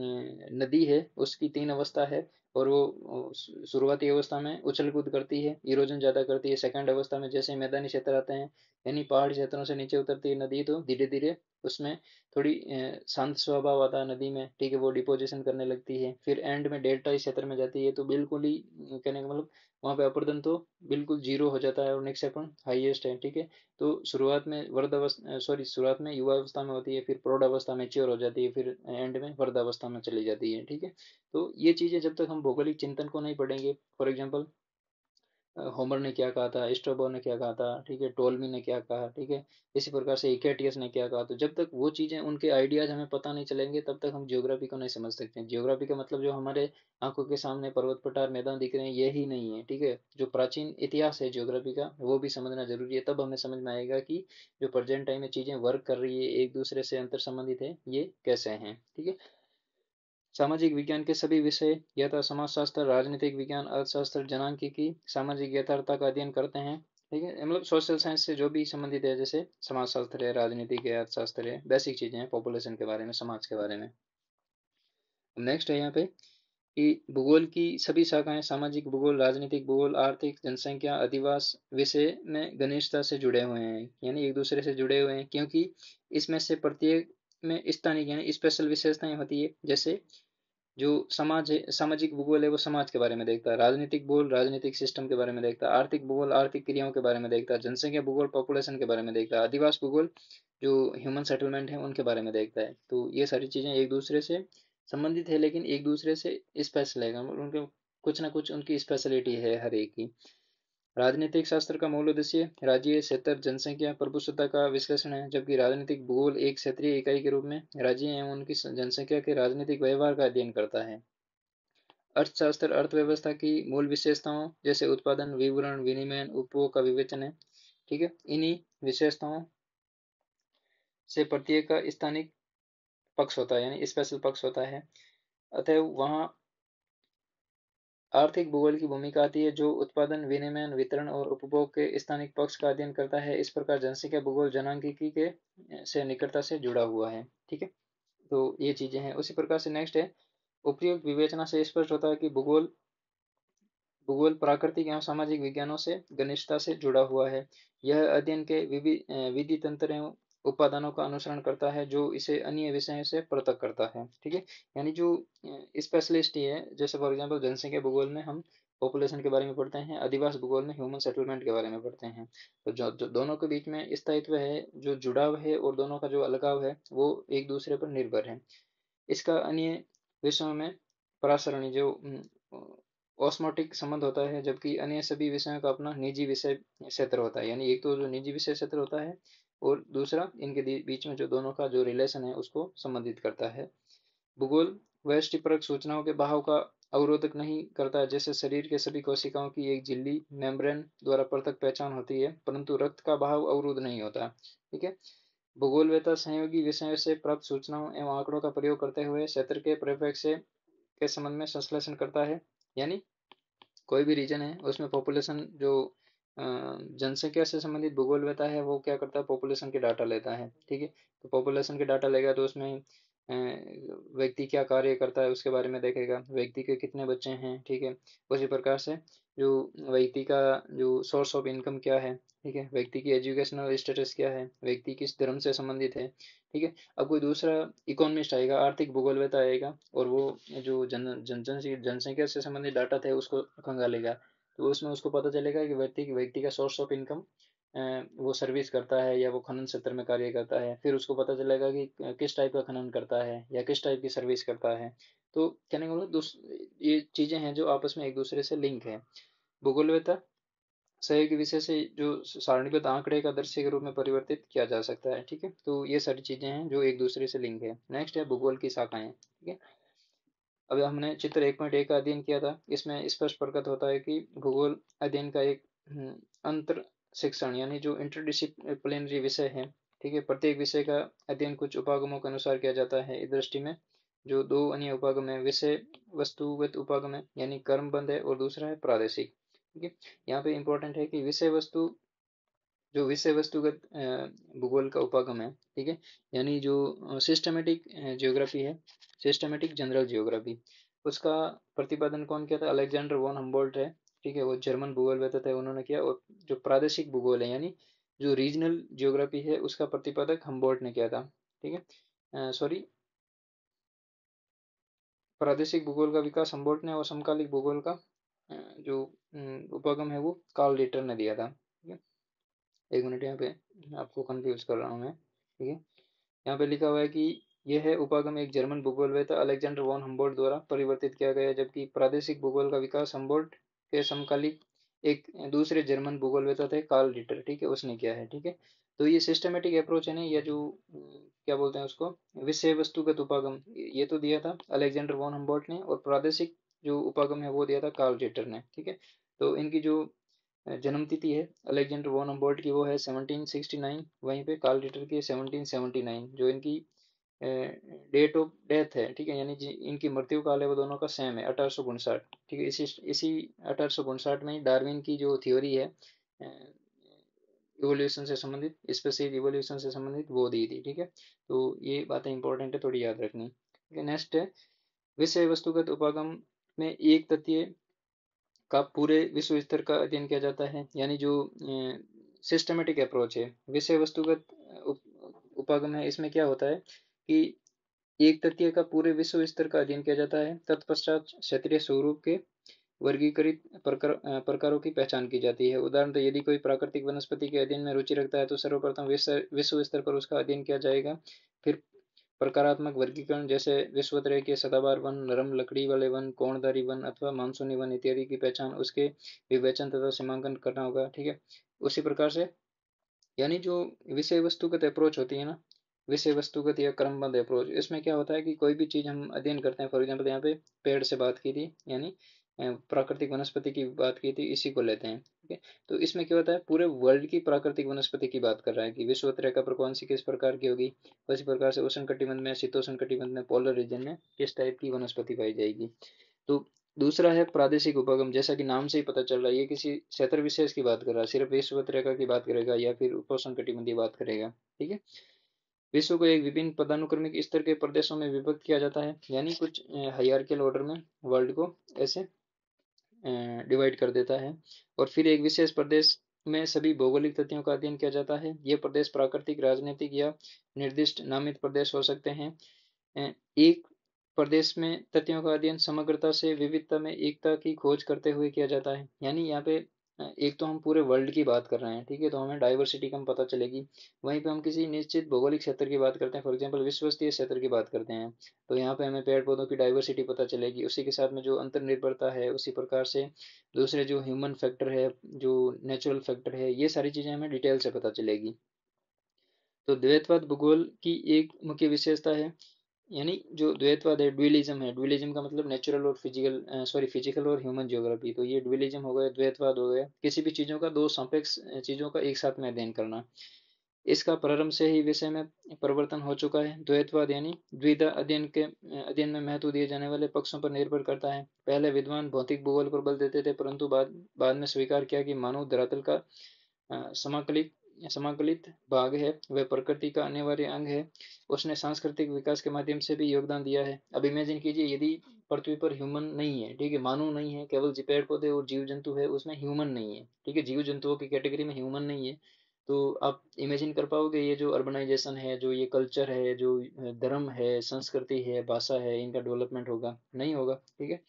नदी है उसकी तीन अवस्था है, और वो शुरुआती अवस्था में उछल कूद करती है, इरोजन ज्यादा करती है। सेकंड अवस्था में जैसे मैदानी क्षेत्र आते हैं यानी पहाड़ी क्षेत्रों से नीचे उतरती है नदी, तो धीरे धीरे उसमें थोड़ी शांत स्वभाव आता है नदी में। ठीक है, वो डिपोजिशन करने लगती है। फिर एंड में डेल्टा क्षेत्र में जाती है तो बिल्कुल ही कहने का मतलब वहाँ पे अपरदन तो बिल्कुल जीरो हो जाता है और निक्षेपण हाईएस्ट है। ठीक है, तो शुरुआत में वृद्धावस्था सॉरी शुरुआत में युवा अवस्था में होती है, फिर प्रौढ़ अवस्था में मैच्योर हो जाती है, फिर एंड में वृद्धावस्था में चली जाती है। ठीक है, तो ये चीजें जब तक हम भौगोलिक चिंतन को नहीं पढ़ेंगे, फॉर एग्जाम्पल होमर ने क्या कहा था, स्ट्रैबो ने क्या कहा था, ठीक है, टोलमी ने क्या कहा, ठीक है, इसी प्रकार से इकेटियस ने क्या कहा, तो जब तक वो चीजें उनके आइडियाज हमें पता नहीं चलेंगे तब तक हम ज्योग्राफी को नहीं समझ सकते। ज्योग्राफी का मतलब जो हमारे आंखों के सामने पर्वत पठार मैदान दिख रहे हैं यही नहीं है। ठीक है, जो प्राचीन इतिहास है ज्योग्राफी का वो भी समझना जरूरी है, तब हमें समझ में आएगा कि जो प्रेजेंट टाइम में चीजें वर्क कर रही है एक दूसरे से अंतर संबंधित है ये कैसे हैं। ठीक है, सामाजिक विज्ञान के सभी विषय यथा समाजशास्त्र, राजनीतिक विज्ञान, अर्थशास्त्र, जनांकिकी सामाजिक यथार्थता का अध्ययन करते हैं। ठीक है, मतलब सोशल साइंस से जो भी संबंधित है, जैसे समाजशास्त्र है, राजनीतिक है, अर्थशास्त्र है, बेसिक चीजें हैं पॉपुलेशन के बारे में, समाज के बारे में। नेक्स्ट है यहाँ पे कि भूगोल की सभी शाखाएं सामाजिक भूगोल, राजनीतिक भूगोल, आर्थिक, जनसंख्या, अधिवास विषय में घनिष्ठता से जुड़े हुए हैं, यानी एक दूसरे से जुड़े हुए हैं, क्योंकि इसमें से प्रत्येक में स्थानिक यानी स्पेशल विशेषताएं होती है। जैसे जो समाज है, सामाजिक भूगोल है वो समाज के बारे में देखता है, राजनीतिक भूगोल राजनीतिक सिस्टम के बारे में देखता है, आर्थिक भूगोल आर्थिक क्रियाओं के बारे में देखता है, जनसंख्या भूगोल पॉपुलेशन के बारे में देखता है, आदिवासी भूगोल जो ह्यूमन सेटलमेंट है उनके बारे में देखता है। तो ये सारी चीजें एक दूसरे से संबंधित है लेकिन एक दूसरे से स्पेशल है, मतलब उनके कुछ ना कुछ उनकी स्पेशलिटी है हर एक की। राजनीतिक शास्त्र का मूल उद्देश्य राज्य क्षेत्र जनसंख्या प्रभुसत्ता का विश्लेषण है, जबकि राजनीतिक भूगोल एक क्षेत्रीय इकाई के रूप में राज्य एवं उनकी जनसंख्या के राजनीतिक व्यवहार का अध्ययन करता है। अर्थशास्त्र अर्थव्यवस्था की मूल विशेषताओं जैसे उत्पादन विवरण विनिमय उपभोग का विवेचन है। ठीक है, इन्हीं विशेषताओं से प्रत्येक का स्थानिक पक्ष होता है यानी स्पेशल पक्ष होता है। अतः वहाँ आर्थिक भूगोल की भूमिका आती है जो उत्पादन विनिमय वितरण और उपभोग के स्थानिक पक्ष का अध्ययन करता है। इस प्रकार जनसंख्या भूगोल जनांगीकी के से निकटता से जुड़ा हुआ है। ठीक है, तो ये चीजें हैं। उसी प्रकार से नेक्स्ट है, उपयुक्त विवेचना से स्पष्ट होता है कि भूगोल भूगोल प्राकृतिक एवं सामाजिक विज्ञानों से घनिष्ठता से जुड़ा हुआ है। यह अध्ययन के विधि तंत्र एवं उपादानों का अनुसरण करता है जो इसे अन्य विषयों से पृथक करता है। ठीक है, यानी जो स्पेशलिस्ट है, जैसे फॉर एग्जांपल जनसंख्या भूगोल में हम पॉपुलेशन के बारे में पढ़ते हैं, आदिवासी भूगोल में ह्यूमन सेटलमेंट के बारे में पढ़ते हैं। तो जो, जो दोनों के बीच में स्थायित्व है, जो जुड़ाव है और दोनों का जो अलगाव है वो एक दूसरे पर निर्भर है। इसका अन्य विषयों में परासरणी जो ऑस्मोटिक संबंध होता है, जबकि अन्य सभी विषयों का अपना निजी विषय क्षेत्र होता है। यानी एक तो जो निजी विषय क्षेत्र होता है और दूसरा इनके बीच में जो दोनों का जो रिलेशन है उसको संबंधित करता है। भूगोल व्यष्टिपरक सूचनाओं के बहाव का अवरोधक नहीं करता है, जैसे शरीर के सभी कोशिकाओं की एक झिल्ली मेम्ब्रेन द्वारा पृथक पहचान होती है, परंतु रक्त का बहाव अवरुद्ध नहीं होता। ठीक है, भूगोलवेत्ता सहयोगी विषयों से प्राप्त सूचनाओं एवं आंकड़ों का प्रयोग करते हुए क्षेत्र के परिप्रेक्ष्य के संबंध में संश्लेषण करता है। यानी कोई भी रीजन है उसमें पॉपुलेशन जो जनसंख्या से संबंधित भूगोलवेत्ता है वो क्या करता है, पॉपुलेशन के डाटा लेता है। ठीक है, तो पॉपुलेशन के डाटा लेगा तो उसमें व्यक्ति क्या कार्य करता है उसके बारे में देखेगा, व्यक्ति के कितने बच्चे हैं। ठीक है, उसी प्रकार से जो व्यक्ति का जो सोर्स ऑफ इनकम क्या है, ठीक है, व्यक्ति की एजुकेशनल स्टेटस क्या है, व्यक्ति किस धर्म से संबंधित है। ठीक है, अब कोई दूसरा इकोनॉमिस्ट आएगा, आर्थिक भूगोलवेत्ता आएगा और वो जो जन जन जनसंख्या से संबंधित डाटा थे उसको खंगालेगा, तो उसमें उसको पता चलेगा कि व्यक्ति व्यक्ति का सोर्स ऑफ इनकम वो सर्विस करता है या वो खनन क्षेत्र में कार्य करता है। फिर उसको पता चलेगा कि किस टाइप का खनन करता है या किस टाइप की सर्विस करता है। तो कहने का मतलब ये चीजें हैं जो आपस में एक दूसरे से लिंक है। भूगोलवेत्ता सहयोगी विषय से जो सारणीबद्ध आंकड़े का दृश्य के रूप में परिवर्तित किया जा सकता है। ठीक है, तो ये सारी चीजें हैं जो एक दूसरे से लिंक है। नेक्स्ट है भूगोल की शाखाएं। ठीक है, अभी हमने चित्र एक पॉइंट एक का अध्ययन किया था, इसमें स्पष्ट प्रकट होता है कि भूगोल अध्ययन का एक अंतर शिक्षण यानी जो इंटरडिसिप्लिनरी विषय है। ठीक है, प्रत्येक विषय का अध्ययन कुछ उपागमों के अनुसार किया जाता है। इस दृष्टि में जो दो अन्य उपागम है, विषय वस्तुगत उपागम है यानी कर्मबंध है, और दूसरा है प्रादेशिक। ठीक है, यहाँ पे इंपॉर्टेंट है कि विषय वस्तु जो विषय वस्तुगत भूगोल का उपागम है। ठीक है, यानी जो सिस्टमेटिक जियोग्राफी है, सिस्टमेटिक जनरल जियोग्राफी, उसका प्रतिपादन कौन किया था, अलेक्जेंडर वॉन हम्बोल्ट है। ठीक है, वो जर्मन भूगोलवेत्ता थे, उन्होंने किया। और जो प्रादेशिक भूगोल है यानी जो रीजनल जियोग्राफी है उसका प्रतिपादक हम्बोल्ट ने किया था। ठीक है, सॉरी, प्रादेशिक भूगोल का विकास हम्बोल्ट ने और समकालिक भूगोल का जो उपागम है वो कार्ल रिटर ने दिया था। ठीक है, एक मिनट, यहाँ पे आपको कंफ्यूज कर रहा हूँ मैं। ठीक है, यहाँ पे लिखा हुआ है कि यह है उपागम एक जर्मन भूगोलवेत्ता अलेक्जेंडर वॉन हम्बोल्ट द्वारा परिवर्तित किया गया, जबकि प्रादेशिक भूगोल का विकास हम्बोल्ट के समकालिक एक दूसरे जर्मन भूगोलवेत्ता थे कार्ल रिटर। ठीक है, उसने किया है। ठीक है, तो ये सिस्टमेटिक अप्रोच है ना, या जो क्या बोलते हैं उसको, विषय वस्तुगत उपागम, ये तो दिया था अलेक्जेंडर वॉन हम्बोल्ट ने, और प्रादेशिक जो उपागम है वो दिया था कार्ल रिटर ने। ठीक है, तो इनकी जो जन्म तिथि है अलेक्जेंडर वॉन हम्बोल्ट की वो है सेवनटीन सिक्सटी नाइन, वहीं पे कार्ल रिटर की सेवनटीन सेवनटी नाइन। जो इनकी डेट ऑफ डेथ है, ठीक है, यानी इनकी मृत्यु काल है वो दोनों का सेम है, अठारह सौ उनसठ। ठीक है, इसी इसी अठारह सौ उनसठ में डार्विन की जो थ्योरी है इवोल्यूशन से संबंधित, स्पेसिफिक इवोल्यूशन से संबंधित, वो दी थी। ठीक है, तो ये बातें इंपॉर्टेंट है, थोड़ी याद रखनी। ठीक है, नेक्स्ट है विषय वस्तुगत उपागम में एक तथ्य का पूरे विश्व स्तर का अध्ययन किया जाता है, यानी जो सिस्टमेटिक अप्रोच है विषय वस्तुगत उपागम है, इसमें क्या होता है कि एक तृतीय का पूरे विश्व स्तर का अध्ययन किया जाता है। तत्पश्चात क्षेत्रीय स्वरूप के वर्गीकृत प्रकार अ, प्रकारों की पहचान की जाती है। उदाहरणतः यदि कोई प्राकृतिक वनस्पति के अध्ययन में रुचि रखता है तो सर्वप्रथम विश्व विश्व स्तर पर उसका अध्ययन किया जाएगा। फिर प्रकारात्मक वर्गीकरण जैसे विश्वत्रय के सदाबहार वन, नरम लकड़ी वाले वन, कोणधारी वन अथवा मानसूनी वन इत्यादि की पहचान, उसके विवेचन तथा सीमांकन करना होगा। ठीक है, उसी प्रकार से यानी जो विषय वस्तुगत अप्रोच होती है ना, विषय वस्तुगत या क्रमबद्ध अप्रोच, इसमें क्या होता है कि कोई भी चीज हम अध्ययन करते हैं, फॉर एग्जाम्पल यहाँ पे पेड़ से बात की थी, यानी अ, प्राकृतिक वनस्पति की बात की थी, इसी को लेते हैं। ठीक है, तो इसमें क्या होता है, पूरे वर्ल्ड की प्राकृतिक वनस्पति की बात कर रहा है कि विश्वोत्तरीय का कौन सी किस प्रकार की होगी, उसी प्रकार से उष्ण कटिबंध में, शीतोष्ण कटिबंध में, पोलर रीजन में किस टाइप की वनस्पति पाई जाएगी। तो दूसरा है प्रादेशिक उपगम, जैसा कि नाम से ही पता चल रहा है ये किसी क्षेत्र विशेष की बात कर रहा है, सिर्फ विश्व रेखा की बात करेगा या फिर उपोष्ण कटिबंधीय बात करेगा। ठीक है, विश्व को एक विभिन्न पदानुक्रमिक स्तर के प्रदेशों में विभक्त किया जाता है, यानी कुछ हायरार्किकल ऑर्डर में वर्ल्ड को ऐसे डिवाइड कर देता है। और फिर एक विशेष प्रदेश में सभी भौगोलिक तथ्यों का अध्ययन किया जाता है। ये प्रदेश प्राकृतिक, राजनीतिक या निर्दिष्ट नामित प्रदेश हो सकते हैं। अ, एक प्रदेश में तथ्यों का अध्ययन समग्रता से विविधता में एकता की खोज करते हुए किया जाता है। यानी यहाँ पे अ, एक तो हम पूरे वर्ल्ड की बात कर रहे हैं, ठीक है, तो हमें डाइवर्सिटी कम पता चलेगी। वहीं पे हम किसी निश्चित भौगोलिक क्षेत्र की बात करते हैं, फॉर एग्जांपल विश्वस्तीय क्षेत्र की बात करते हैं, तो यहाँ पे हमें पेड़ पौधों की डाइवर्सिटी पता चलेगी, उसी के साथ में जो अंतर्निर्भरता है, उसी प्रकार से दूसरे जो ह्यूमन फैक्टर है, जो नेचुरल फैक्टर है, ये सारी चीजें हमें डिटेल से पता चलेगी। तो द्वैतवाद भूगोल की एक मुख्य विशेषता है, यानी जो द्वैतवाद है, ड्यूलिज्म है, ड्यूलिज्म का मतलब नेचुरल और फिजिकल, सॉरी फिजिकल और ह्यूमन ज्योग्राफी, तो ये ड्यूलिज्म हो गया, द्वैतवाद हो गया, किसी भी चीजों का दो सापेक्ष चीजों का एक साथ में अध्ययन करना। इसका प्रारंभ से ही विषय में परिवर्तन हो चुका है। द्वैतवाद यानी द्विधा अध्ययन के अध्ययन में महत्व दिए जाने वाले पक्षों पर निर्भर करता है। पहले विद्वान भौतिक भूगोल पर बल देते थे, परंतु बाद बाद में स्वीकार किया कि मानव धरातल का समाकलित समाकलित भाग है, वह प्रकृति का अनिवार्य अंग है, उसने सांस्कृतिक विकास के माध्यम से भी योगदान दिया है। अब इमेजिन कीजिए, यदि पृथ्वी पर ह्यूमन नहीं है, ठीक है, मानव नहीं है, केवल पेड़ पौधे और जीव जंतु है, उसमें ह्यूमन नहीं है, ठीक है, जीव जंतुओं की कैटेगरी में ह्यूमन नहीं है, तो आप इमेजिन कर पाओगे ये जो अर्बनाइजेशन है, जो ये कल्चर है, जो धर्म है, संस्कृति है, भाषा है, इनका डेवलपमेंट होगा? नहीं होगा। ठीक है,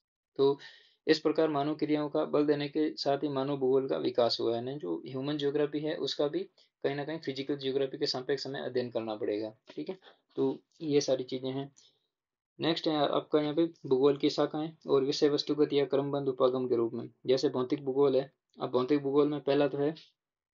तो इस प्रकार मानव क्रियाओं का बल देने के साथ ही मानव भूगोल का विकास हुआ है। नहीं, जो ह्यूमन ज्योग्राफी है उसका भी कहीं ना कहीं फिजिकल ज्योग्राफी के सापेक्ष हमें अध्ययन करना पड़ेगा। ठीक है, तो ये सारी चीजें हैं। नेक्स्ट है आपका यहाँ पे भूगोल की शाखाएं और विषय वस्तुगत या क्रमबद्ध उपागम के रूप में, जैसे भौतिक भूगोल है। अब भौतिक भूगोल में पहला तो है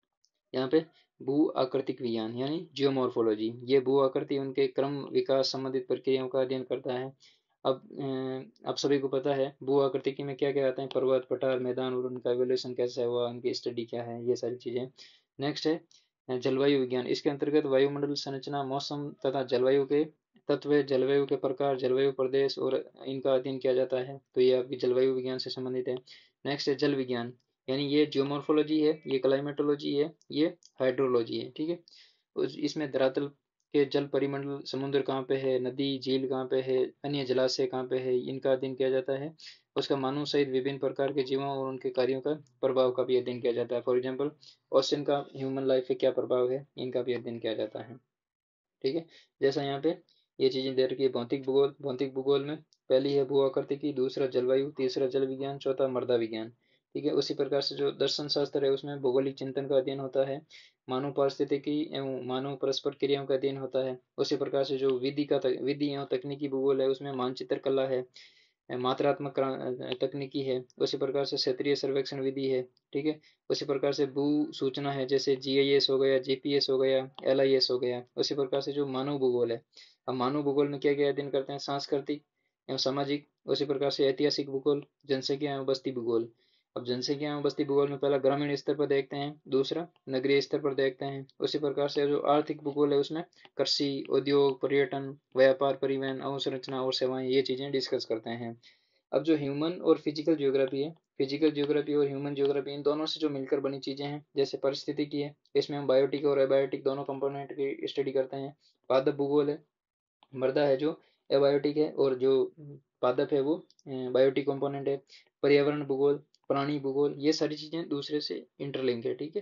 यहाँ पे भू आकृतिक विज्ञान, यानी जियोमॉर्फोलॉजी। ये भू आकृति, उनके क्रम, विकास संबंधित प्रक्रियाओं का अध्ययन करता है। अब अ, आप सभी को पता है भू आकृतिकी में क्या क्या आते हैं, पर्वत, पठार, मैदान, और उनका एवोल्यूशन कैसा हुआ, उनकी स्टडी क्या है, ये सारी चीजें। नेक्स्ट है अ, जलवायु विज्ञान। इसके अंतर्गत वायुमंडल संरचना, मौसम तथा जलवायु के तत्व, जलवायु के प्रकार, जलवायु प्रदेश और इनका अध्ययन किया जाता है, तो ये आपकी जलवायु विज्ञान से संबंधित है। नेक्स्ट है जल विज्ञान, यानी ये जियोमॉर्फोलॉजी है, ये क्लाइमेटोलॉजी है, ये हाइड्रोलॉजी है। ठीक है, उस इसमें धरातल के जल परिमंडल, समुद्र कहाँ पे है, नदी झील कहाँ पे है, अन्य जलाशय कहाँ पे है, इनका अध्ययन किया जाता है। उसका मानव सहित विभिन्न प्रकार के जीवों और उनके कार्यों का प्रभाव का भी अध्ययन किया जाता है। फॉर एग्जाम्पल ओशन का ह्यूमन लाइफ पे क्या प्रभाव है, इनका भी अध्ययन किया जाता है। ठीक है, जैसा यहाँ पे ये चीजें दे रखी है। भौतिक भूगोल, भौतिक भूगोल में पहली है भू आकृतिकी, दूसरा जलवायु, तीसरा जल विज्ञान, चौथा मृदा विज्ञान। ठीक है, उसी प्रकार से जो दर्शन शास्त्र है उसमें भौगोलिक चिंतन का अध्ययन होता है, मानव पारिस्थितिकी एवं मानव परस्पर क्रियाओं का अध्ययन होता है। उसी प्रकार से जो विधि का विधि एवं तकनीकी भूगोल है उसमें मानचित्र कला है, मात्रात्मक तकनीकी है। उसी प्रकार से क्षेत्रीय सर्वेक्षण विधि है। ठीक है, उसी प्रकार से भू सूचना है, जैसे जीआईएस हो गया, जीपीएस हो गया, एलआईएस हो गया। उसी प्रकार से जो मानव भूगोल है, हम मानव भूगोल में क्या क्या अध्ययन करते हैं, सांस्कृतिक एवं सामाजिक। उसी प्रकार से ऐतिहासिक भूगोल, जनसंख्या एवं बस्ती भूगोल। अब जनसंख्या एवं बस्ती भूगोल में पहला ग्रामीण स्तर पर देखते हैं, दूसरा नगरीय स्तर पर देखते हैं। उसी प्रकार से जो आर्थिक भूगोल है उसमें कृषि, उद्योग, पर्यटन, व्यापार, परिवहन, अवसंरचना और सेवाएं, ये चीजें डिस्कस करते हैं। अब जो ह्यूमन और फिजिकल ज्योग्राफी है, फिजिकल ज्योग्राफी और ह्यूमन ज्योग्राफी, इन दोनों से जो मिलकर बनी चीजें हैं, जैसे परिस्थिति की है, इसमें हम बायोटिक और एबायोटिक दोनों कंपोनेंट की स्टडी करते हैं। पादप भूगोल है, मृदा है जो एबायोटिक है, और जो पादप है वो बायोटिक कंपोनेंट है। पर्यावरण भूगोल, प्राणी भूगोल, ये सारी चीजें दूसरे से इंटरलिंक है। ठीक है,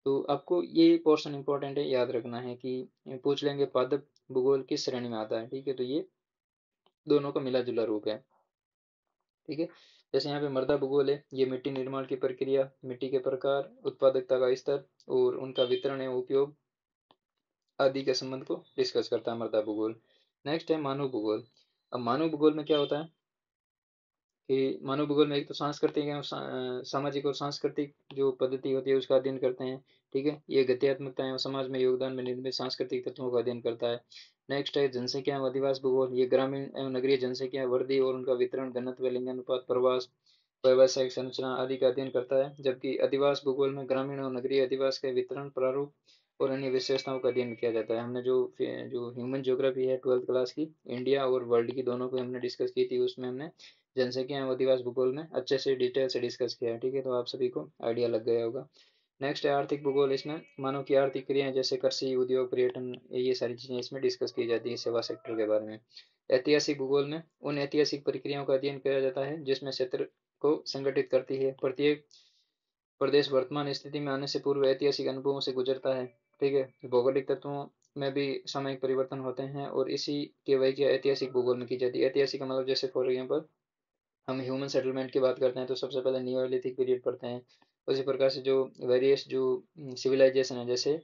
तो आपको ये पोर्शन इंपॉर्टेंट है, याद रखना है कि पूछ लेंगे पादप भूगोल किस श्रेणी में आता है, ठीक है। तो ये दोनों का मिला जुला रूप है, ठीक है। जैसे यहाँ पे मृदा भूगोल है, ये मिट्टी निर्माण की प्रक्रिया, मिट्टी के प्रकार, उत्पादकता का स्तर और उनका वितरण एवं उपयोग आदि के संबंध को डिस्कस करता है मृदा भूगोल। नेक्स्ट है मानव भूगोल। अब मानव भूगोल में क्या होता है कि मानव भूगोल में एक तो सांस्कृतिक एवं सा, सामाजिक और सांस्कृतिक जो पद्धति होती है उसका अध्ययन करते हैं, ठीक है। ये गत्यात्मकता एवं समाज में योगदान में निर्मित सांस्कृतिक तत्वों का अध्ययन करता है। नेक्स्ट है जनसंख्या एवं अधिवास भूगोल, ये ग्रामीण एवं नगरीय जनसंख्या वृद्धि और उनका वितरण, घनत्व, लिंगानुपात, प्रवास, व्यावसायिक संरचना आदि का अध्ययन करता है। जबकि अधिवास भूगोल में ग्रामीण और नगरीय अधिवास के वितरण, प्रारूप और अन्य विशेषताओं का अध्ययन किया जाता है। हमने जो जो ह्यूमन ज्योग्राफी है ट्वेल्थ क्लास की, इंडिया और वर्ल्ड की दोनों को हमने डिस्कस की थी, उसमें हमने जनसंख्या एवं अधिवास भूगोल में अच्छे से डिटेल से डिस्कस किया है, ठीक है। तो आप सभी को आइडिया लग गया होगा। नेक्स्ट है आर्थिक भूगोल। इसमें मानव की आर्थिक क्रियाएं जैसे कृषि, उद्योग, पर्यटन, ये सारी चीजें इसमें डिस्कस की जाती है सेवा सेक्टर के बारे में। ऐतिहासिक भूगोल में उन ऐतिहासिक प्रक्रियाओं का अध्ययन किया जाता है जिसमें क्षेत्र को संगठित करती है। प्रत्येक प्रदेश वर्तमान स्थिति में आने से पूर्व ऐतिहासिक अनुभवों से गुजरता है, ठीक है। भौगोलिक तत्वों में भी सामयिक परिवर्तन होते हैं और इसी की व्याख्या ऐतिहासिक भूगोल में की जाती है। ऐतिहासिक का मतलब जैसे फॉर एग्जाम्पल हम ह्यूमन सेटलमेंट की बात करते हैं तो सबसे पहले नियोलिथिक पीरियड पढ़ते हैं। उसी प्रकार से जो वेरियस जो सिविलाइजेशन है, जैसे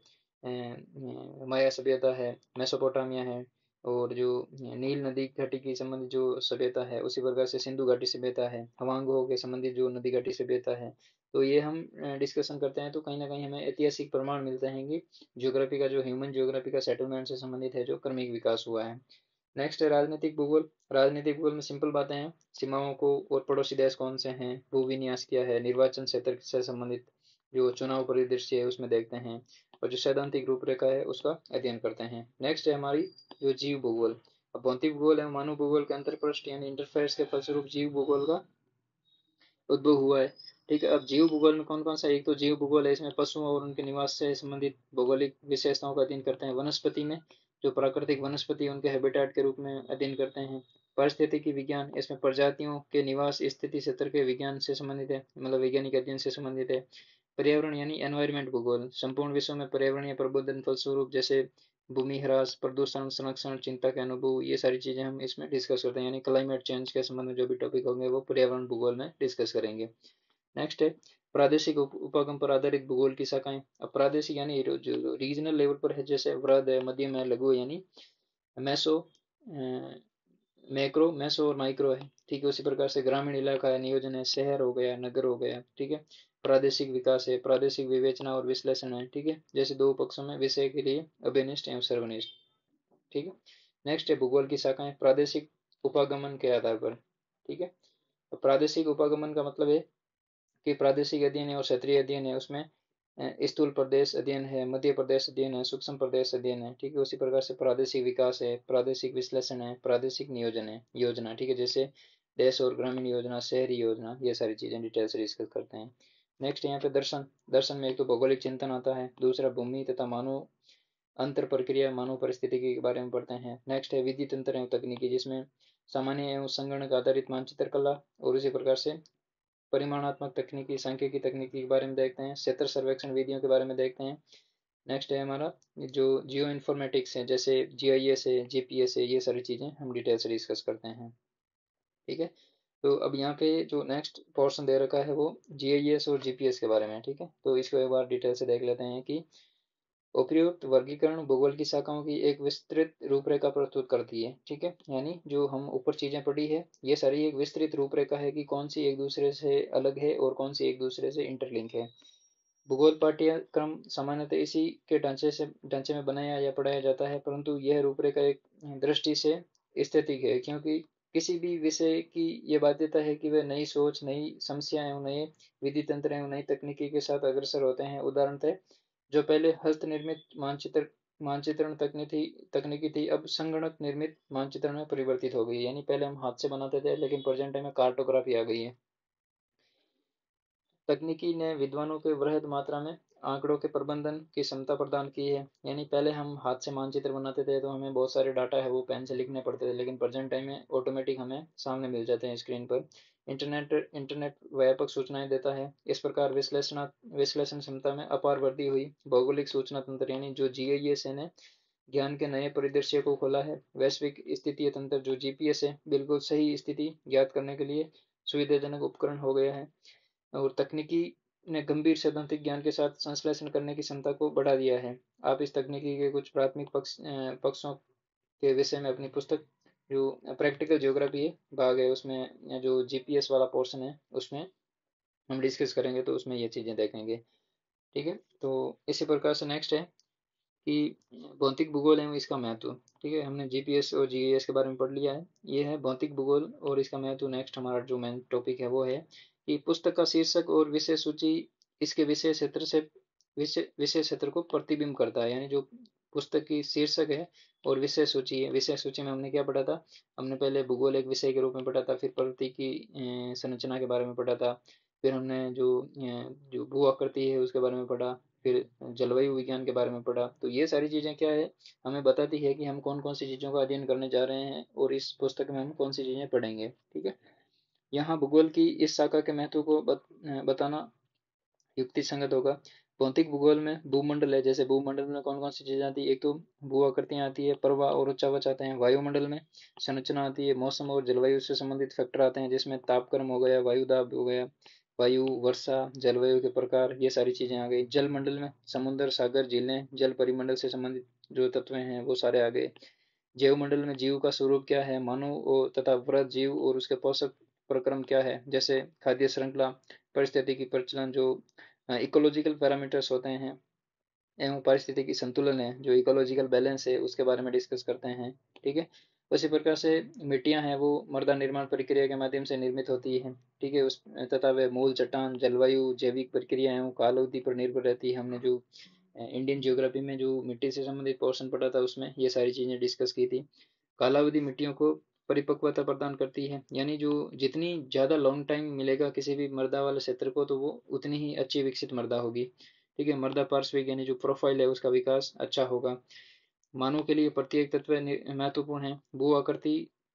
माया सभ्यता है, मेसोपोटामिया है, और जो नील नदी घाटी की संबंधित जो सभ्यता है, उसी प्रकार से सिंधु घाटी सभ्यता है, हवांगो के संबंधित जो नदी घाटी सभ्यता है, तो ये हम डिस्कशन करते हैं तो कहीं ना कहीं हमें ऐतिहासिक प्रमाण मिलते हैं कि ज्योग्राफी का जो ह्यूमन ज्योग्राफी का सेटलमेंट से संबंधित है जो क्रमिक विकास हुआ है। नेक्स्ट है राजनीतिक भूगोल। राजनीतिक भूगोल में सिंपल बातें हैं, सीमाओं को और पड़ोसी देश कौन से हैं, भूविन्यास क्या है, निर्वाचन क्षेत्र से संबंधित जो चुनाव परिदृश्य है उसमें देखते हैं, और जो सैद्धांतिक रूपरेखा है उसका अध्ययन करते हैं। नेक्स्ट है हमारी जो जीव भूगोल। अब भौतिक भूगोल एवं मानव भूगोल के अंतरप्रष्ट यानी इंटरफेरेंस के फलस्वरूप जीव भूगोल का उद्भव हुआ है, ठीक है। अब जीव भूगोल में कौन कौन सा, एक तो जीव भूगोल है, इसमें पशुओं और उनके निवास से संबंधित भौगोलिक विशेषताओं का अध्ययन करते हैं। वनस्पति में जो प्राकृतिक वनस्पति उनके हैबिटेट के रूप में अध्ययन करते हैं। पारिस्थितिकी विज्ञान, इसमें प्रजातियों के निवास स्थिति क्षेत्र के विज्ञान से संबंधित है, मतलब वैज्ञानिक अध्ययन से संबंधित है। पर्यावरण यानी एनवायरमेंट भूगोल, संपूर्ण विश्व में पर्यावरणीय प्रबंधन फलस्वरूप जैसे भूमि ह्रास, प्रदूषण, संरक्षण, चिंता के अनुभव, ये सारी चीजें हम इसमें डिस्कस करते हैं। यानी क्लाइमेट चेंज के संबंध में जो भी टॉपिक होंगे वो पर्यावरण भूगोल में डिस्कस करेंगे। नेक्स्ट है प्रादेशिक उपागम पर आधारित भूगोल की शाखाएं। अब प्रादेशिक यानी जो रीजनल लेवल पर है, जैसे वृहद है, मध्यम है, लघु यानी मैसो, मैक्रो, मैसो और माइक्रो है, ठीक है। उसी प्रकार से ग्रामीण इलाका है, नियोजन है, शहर हो गया, नगर हो गया, ठीक है। प्रादेशिक विकास है, प्रादेशिक विवेचना और विश्लेषण है, ठीक है। जैसे दो पक्षों में विषय के लिए अभिनिष्ठ एवं सर्वनिष्ठ, ठीक है। नेक्स्ट है भूगोल की शाखाएं प्रादेशिक उपागमन के आधार पर, ठीक है। तो प्रादेशिक उपागमन का मतलब है कि प्रादेशिक अध्ययन है और क्षेत्रीय अध्ययन है, उसमें स्थूल प्रदेश अध्ययन है, मध्य प्रदेश अध्ययन है, सूक्ष्म प्रदेश अध्ययन है, ठीक है। उसी प्रकार से प्रादेशिक विकास है, प्रादेशिक विश्लेषण है, प्रादेशिक नियोजन है, योजना, ठीक है। जैसे देश और ग्रामीण योजना, शहरी योजना, ये सारी चीजें डिटेल से डिस्कस करते हैं। नेक्स्ट यहाँ पे दर्शन। दर्शन में एक तो भौगोलिक चिंतन आता है, दूसरा भूमि तथा मानव अंतर प्रक्रिया, मानव परिस्थिति के बारे में पढ़ते हैं। नेक्स्ट है विधि तंत्र एवं तकनीकी, जिसमें सामान्य एवं संगणक आधारित मानचित्र कला और उसी प्रकार से परिमाणात्मक तकनीकी, सांख्यिकी तकनीकी के बारे में देखते हैं। क्षेत्र सर्वेक्षण विधियों के बारे में देखते हैं। नेक्स्ट है हमारा जो जियो इन्फॉर्मेटिक्स है, जैसे जीआईएस है, जीपीएस है, ये सारी चीजें हम डिटेल से डिस्कस करते हैं, ठीक है। तो अब यहाँ पे जो नेक्स्ट पोर्शन दे रखा है वो जीआईएस और जीपीएस के बारे में, ठीक है। तो इसको एक बार डिटेल से देख लेते हैं कि उपयुक्त वर्गीकरण भूगोल की शाखाओं की एक विस्तृत रूपरेखा प्रस्तुत करती है, ठीक है। यानी जो हम ऊपर चीजें पढ़ी है ये सारी एक विस्तृत रूपरेखा है कि कौन सी एक दूसरे से अलग है और कौन सी एक दूसरे से इंटरलिंक है। भूगोल पाठ्यक्रम सामान्यतः इसी के ढांचे से ढांचे में बनाया या पढ़ाया जाता है, परंतु यह रूपरेखा एक दृष्टि से स्थितिक है, क्योंकि किसी भी विषय की ये बाध्यता है कि वे नई सोच, नई समस्या एवं नए विधि तंत्र एवं नई तकनीकी के साथ अग्रसर होते हैं। उदाहरणतः जो पहले हस्त निर्मित मानचित्र मानचित्रण तकनीकी तकनीकी थी, अब संगणक निर्मित मानचित्रण में परिवर्तित हो गई। यानी पहले हम हाथ से बनाते थे, लेकिन प्रेजेंट टाइम में कार्टोग्राफी आ गई है। तकनीकी ने विद्वानों को वृहद मात्रा में आंकड़ों के प्रबंधन की क्षमता प्रदान की है। यानी पहले हम हाथ से मानचित्र बनाते थे तो हमें बहुत सारे डाटा है वो पेन से लिखने पड़ते थे, लेकिन प्रेजेंट टाइम में ऑटोमेटिक हमें सामने मिल जाते हैं स्क्रीन पर। इंटरनेट इंटरनेट व्यापक सूचनाएं देता है। इस प्रकार विश्लेषण विश्लेषण क्षमता में अपार वृद्धि हुई। भौगोलिक सूचना तंत्र यानी जो जी आई एस ने ज्ञान के नए परिदृश्य को खोला है। वैश्विक स्थितीय तंत्र जो जी पी एस है, बिल्कुल सही स्थिति ज्ञात करने के लिए सुविधाजनक उपकरण हो गया है। और तकनीकी ने गंभीर सैद्धांतिक ज्ञान के साथ संश्लेषण करने की क्षमता को बढ़ा दिया है। आप इस तकनीकी के कुछ प्राथमिक पक्ष पक्षों के विषय में अपनी पुस्तक जो प्रैक्टिकल ज्योग्राफी है भाग है उसमें जो जी पी एस वाला पोर्शन है उसमें हम डिस्कस करेंगे, तो उसमें ये चीज़ें देखेंगे। ठीक है, तो इसी प्रकार से नेक्स्ट है कि भौतिक भूगोल एवं इसका महत्व। ठीक है, हमने जी पी एस और जी आई एस के बारे में पढ़ लिया है। ये है भौतिक भूगोल और इसका महत्व। नेक्स्ट हमारा जो मेन टॉपिक है वो है कि पुस्तक का शीर्षक और विषय सूची इसके विषय क्षेत्र से विषय विषय क्षेत्र को प्रतिबिंब करता है। यानी जो पुस्तक की शीर्षक है और विषय सूची है, विषय सूची में हमने क्या पढ़ा था? हमने पहले भूगोल एक विषय के रूप में पढ़ा था, फिर प्रकृति की अ, संरचना के बारे में पढ़ा था, फिर हमने जो अ, जो भू आकृति है उसके बारे में पढ़ा, फिर जलवायु विज्ञान के बारे में पढ़ा। तो ये सारी चीज़ें क्या है, हमें बताती है कि हम कौन कौन सी चीज़ों का अध्ययन करने जा रहे हैं और इस पुस्तक में हम कौन सी चीज़ें पढ़ेंगे। ठीक है, यहाँ भूगोल की इस शाखा के महत्व को बत, बताना युक्ति संगत होगा। भौतिक भूगोल में भूमंडल है, जैसे भूमंडल में कौन कौन सी चीजें आती है? एक तो भू आकृतियां आती है, प्रवाह और उच्चावच आते हैं। वायुमंडल में संरचना आती है, मौसम और जलवायु से संबंधित फैक्टर आते हैं, जिसमें तापक्रम हो गया, वायु दाब हो गया, वायु वर्षा, जलवायु के प्रकार, ये सारी चीजें आ गई। जल मंडल में समुद्र, सागर, झीलें, जल परिमंडल से संबंधित जो तत्व हैं वो सारे आ गए। जैव मंडल में जीव का स्वरूप क्या है, मानव और तथा वृहद जीव और उसके पोषक प्रक्रम क्या है, जैसे खाद्य श्रृंखला, परिस्थितिकी प्रचलन, जो इकोलॉजिकल पैरामीटर्स होते हैं एवं पारिस्थितिकी संतुलन है, जो इकोलॉजिकल बैलेंस है, उसके बारे में डिस्कस करते हैं। ठीक है, उसी प्रकार से मिट्टियां हैं वो मृदा निर्माण प्रक्रिया के माध्यम से निर्मित होती है। ठीक है, उस तथा वे मूल, चट्टान, जलवायु, जैविक प्रक्रिया एवं काल अवधि पर निर्भर रहती है। हमने जो इंडियन ज्योग्राफी में जो मिट्टी से संबंधित पोर्शन पढ़ा था उसमें ये सारी चीजें डिस्कस की थी। कालावधि मिट्टियों को परिपक्वता प्रदान करती है, यानी जो जितनी ज़्यादा लॉन्ग टाइम मिलेगा किसी भी मृदा वाले क्षेत्र को, तो वो उतनी ही अच्छी विकसित मृदा होगी। ठीक है, मृदा पार्श्विक यानी जो प्रोफाइल है उसका विकास अच्छा होगा। मानव के लिए प्रत्येक तत्व महत्वपूर्ण है। भू आकृति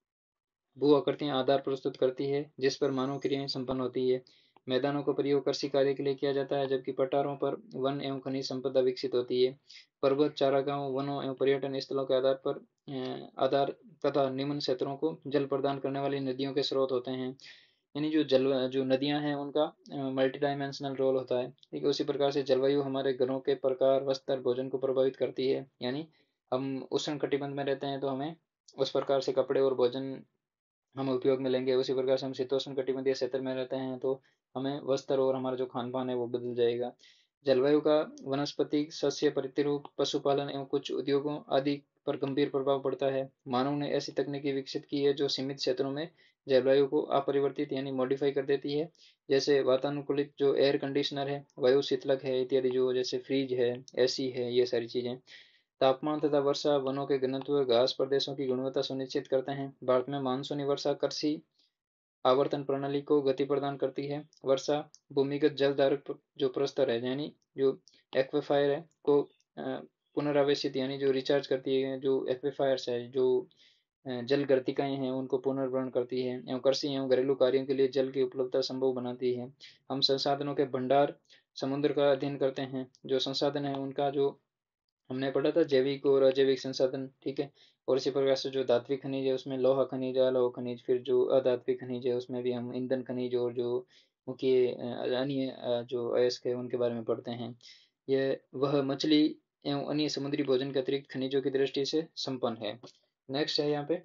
भू आकृतियां आधार प्रस्तुत करती है जिस पर मानव क्रियाएं संपन्न होती है। मैदानों का प्रयोग कृषि कार्य के लिए किया जाता है, जबकि पठारों पर वन एवं खनिज संपदा विकसित होती है। पर्वत, चारागाहों, वनों एवं पर्यटन स्थलों के आधार पर आधार तथा निम्न क्षेत्रों को जल प्रदान करने वाली नदियों के स्रोत होते हैं। यानी जो जल जो नदियां हैं उनका मल्टी डायमेंशनल रोल होता है। ठीक है, उसी प्रकार से जलवायु हमारे घरों के प्रकार, वस्त्र, भोजन को प्रभावित करती है। यानी हम उष्ण कटिबंध में रहते हैं तो हमें उस प्रकार से कपड़े और भोजन हम उपयोग में लेंगे। उसी प्रकार से हम शीतोष्ण कटिबंधीय क्षेत्र में रहते हैं तो हमें वस्त्र और हमारा जो खान पान है वो बदल जाएगा। जलवायु का वनस्पति, सस्य, प्रतिरूप, पशुपालन एवं कुछ उद्योगों आदि पर गंभीर प्रभाव पड़ता है। मानव ने ऐसी तकनीकी विकसित की है जो सीमित क्षेत्रों में जलवायु को अपरिवर्तित यानी मॉडिफाई कर देती है। जैसे वातानुकूलित जो एयर कंडीशनर है, वायु शीतलक है इत्यादि, जो जैसे फ्रिज है, ए सी है, ये सारी चीजें। तापमान तथा वर्षा वनों के घनत्व, घास प्रदेशों की गुणवत्ता सुनिश्चित करते हैं। भारत में मानसूनी वर्षा कृषि आवर्तन प्रणाली को गति प्रदान करती है। वर्षा भूमिगत जल धारक जो प्रस्तर है यानी जो एक्वेफायर है को पुनरावेशित यानी जो रिचार्ज करती है। जो एक्वेफायर्स है, जो जल गर्तिकाएं हैं, उनको पुनर्भरण करती है एवं कृषि एवं घरेलू कार्यों के लिए जल की उपलब्धता संभव बनाती है। हम संसाधनों के भंडार समुद्र का अध्ययन करते हैं। जो संसाधन है उनका जो हमने पढ़ा था जैविक और अजैविक संसाधन। ठीक है, और इसी प्रकार से जो धात्विक खनिज है उसमें लोहा खनिज, अलोह खनिज, फिर जो अधात्विक खनिज है उसमें भी हम ईंधन खनिज और जो मुख्य अन्य जो अयस्क है उनके बारे में पढ़ते हैं। यह वह मछली एवं अन्य समुद्री भोजन के अतिरिक्त खनिजों की दृष्टि से संपन्न है। नेक्स्ट है यहाँ पे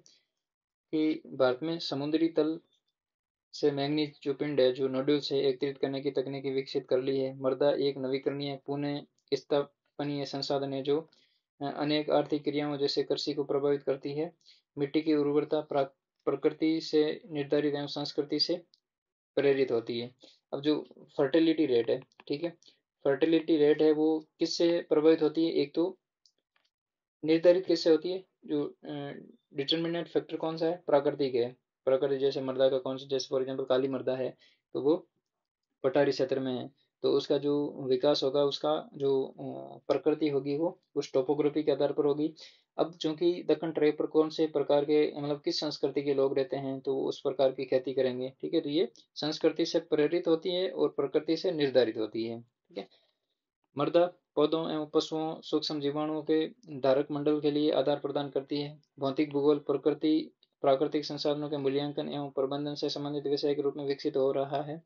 कि भारत में समुद्री तल से मैंगनीज जो पिंड है, जो नोड्यूल से एकत्रित करने की तकनीकी विकसित कर ली है। मृदा एक नवीकरणीय पुनः स्थापनीय संसाधन है जो अनेक आर्थिक क्रियाओं जैसे कृषि को प्रभावित करती है। मिट्टी की उर्वरता प्रकृति से निर्धारित एवं संस्कृति से प्रेरित होती है। अब जो फर्टिलिटी रेट है, ठीक है, फर्टिलिटी रेट है वो किससे प्रभावित होती है? एक तो निर्धारित किससे होती है? जो डिटर्मिनेंट फैक्टर कौन सा है? प्राकृतिक है। प्रकृति जैसे मृदा का कौन सा, जैसे फॉर एग्जाम्पल काली मृदा है तो वो पठारी क्षेत्र में है। तो उसका जो विकास होगा, उसका जो अ, प्रकृति होगी वो उस टोपोग्राफी के आधार पर होगी। अब चूंकि दक्कन ट्राइब पर कौन से प्रकार के मतलब किस संस्कृति के लोग रहते हैं, तो वो उस प्रकार की खेती करेंगे, ठीक है। तो ये संस्कृति से प्रेरित होती है और प्रकृति से निर्धारित होती है, ठीक है। मृदा पौधों एवं पशुओं सूक्ष्म जीवाणुओं के धारक मंडल के लिए आधार प्रदान करती है। भौतिक भूगोल प्रकृति प्राकृतिक संसाधनों के मूल्यांकन एवं प्रबंधन से संबंधित विषय के रूप में विकसित हो रहा है।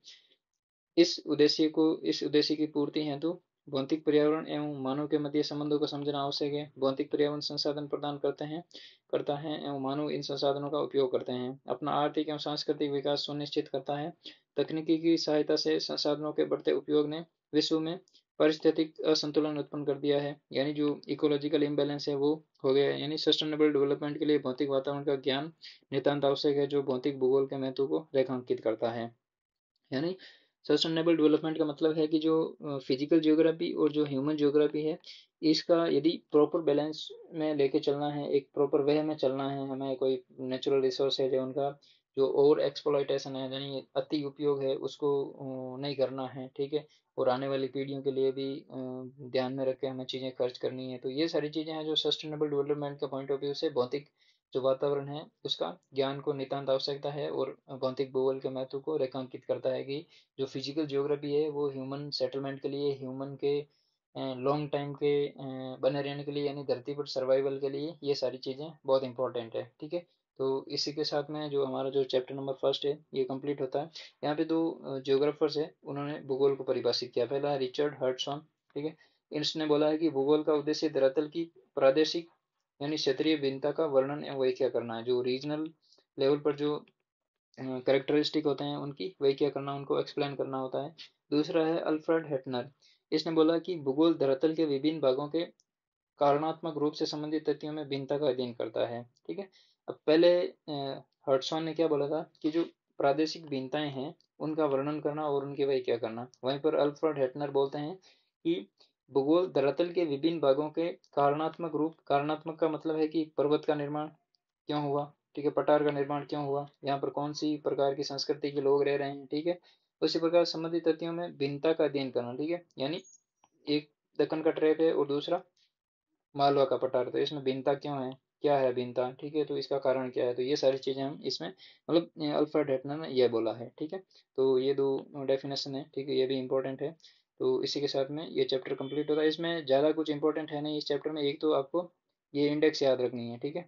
इस उद्देश्य को इस उद्देश्य की पूर्ति हेतु भौतिक पर्यावरण एवं मानव के मध्य संबंधों को समझना आवश्यक है। भौतिक पर्यावरण संसाधन प्रदान करते हैं करता है एवं मानव इन संसाधनों का उपयोग करते हैं, अपना आर्थिक एवं सांस्कृतिक विकास सुनिश्चित करता है। तकनीकी की सहायता से संसाधनों के बढ़ते उपयोग ने विश्व में पारिस्थितिक असंतुलन उत्पन्न कर दिया है, यानी जो इकोलॉजिकल इम्बैलेंस है वो हो गया है। यानी सस्टेनेबल डेवलपमेंट के लिए भौतिक वातावरण का ज्ञान नितांत आवश्यक है, जो भौतिक भूगोल के महत्व को रेखांकित करता है। यानी सस्टेनेबल डेवलपमेंट का मतलब है कि जो फिजिकल जियोग्राफी और जो ह्यूमन जियोग्राफी है, इसका यदि प्रॉपर बैलेंस में लेके चलना है, एक प्रॉपर वे में चलना है, हमें कोई नेचुरल रिसोर्स है जो उनका जो ओवर एक्सप्लॉयटेशन है, यानी अति उपयोग है, उसको नहीं करना है, ठीक है। और आने वाली पीढ़ियों के लिए भी ध्यान में रख के हमें चीज़ें खर्च करनी है। तो ये सारी चीज़ें हैं जो सस्टेनेबल डेवलपमेंट का पॉइंट ऑफ व्यू से भौतिक जो वातावरण है उसका ज्ञान को नितांत आवश्यकता है, और भौतिक भूगोल के महत्व को रेखांकित करता है कि जो फिजिकल ज्योग्राफी है वो ह्यूमन सेटलमेंट के लिए, ह्यूमन के लॉन्ग टाइम के बने रहने के लिए, यानी धरती पर सर्वाइवल के लिए ये सारी चीज़ें बहुत इंपॉर्टेंट है, ठीक है। तो इसी के साथ में जो हमारा जो चैप्टर नंबर फर्स्ट है ये कंप्लीट होता है। यहाँ पे दो जियोग्राफर्स है, उन्होंने भूगोल को परिभाषित किया। पहला है रिचर्ड हर्टसॉन, ठीक है। इसने बोला है कि भूगोल का उद्देश्य धरातल की प्रादेशिक यानी क्षेत्रीय भिन्नता का वर्णन एवं व्याख्या करना है। जो रीजनल लेवल पर जो कैरेक्टरिस्टिक होते हैं उनकी व्याख्या करना, उनको एक्सप्लेन करना होता है। दूसरा है अल्फ्रेड हेटनर, इसने बोला कि भूगोल धरातल के विभिन्न भागों के कारणात्मक रूप से संबंधित तथ्यों में भिन्नता का अध्ययन करता है, ठीक है। अब पहले हर्टसॉन ने क्या बोला था कि जो प्रादेशिक भिन्नताएं हैं उनका वर्णन करना और उनकी व्याख्या करना। वहीं पर अल्फ्रेड हेटनर बोलते हैं कि भूगोल धरातल के विभिन्न भागों के कारणात्मक रूप, कारणात्मक का मतलब है कि पर्वत का निर्माण क्यों हुआ, ठीक है, पठार का निर्माण क्यों हुआ, यहाँ पर कौन सी प्रकार की संस्कृति के लोग रह रहे हैं, ठीक है। उसी प्रकार संबंधित तथ्यों में भिन्नता का अध्ययन करना, ठीक है। यानी एक दक्कन का ट्रैप है और दूसरा मालवा का पठार, तो इसमें भिन्नता क्यों है, क्या है भिन्नता, ठीक है, तो इसका कारण क्या है। तो ये सारी चीजें हम इसमें मतलब अल्फ्रेड हेटनर ने ये बोला है, ठीक है। तो ये दो डेफिनेशन है, ठीक है, ये भी इंपॉर्टेंट है। तो इसी के साथ में ये चैप्टर कंप्लीट होता है। इसमें ज़्यादा कुछ इंपॉर्टेंट है नहीं इस चैप्टर में, एक तो आपको ये इंडेक्स याद रखनी है, ठीक है।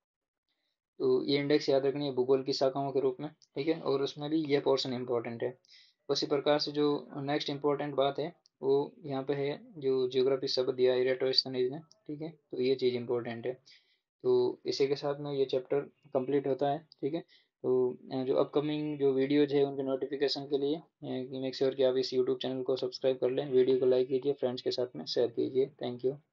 तो ये इंडेक्स याद रखनी है भूगोल की शाखाओं के रूप में, ठीक है, और उसमें भी ये पोर्शन इंपॉर्टेंट है। उसी प्रकार से जो नेक्स्ट इंपॉर्टेंट बात है वो यहाँ पे है, जो जियोग्राफी शब्द दिया इरेटोस्थनीज ने, ठीक है, तो ये चीज़ इंपॉर्टेंट है। तो इसी के साथ में ये चैप्टर कंप्लीट होता है, ठीक है। तो अ, जो अपकमिंग जो वीडियोज है उनके नोटिफिकेशन के लिए मेक श्योर कि आप इस यूट्यूब चैनल को सब्सक्राइब कर लें, वीडियो को लाइक कीजिए, फ्रेंड्स के साथ में शेयर कीजिए। Thank you.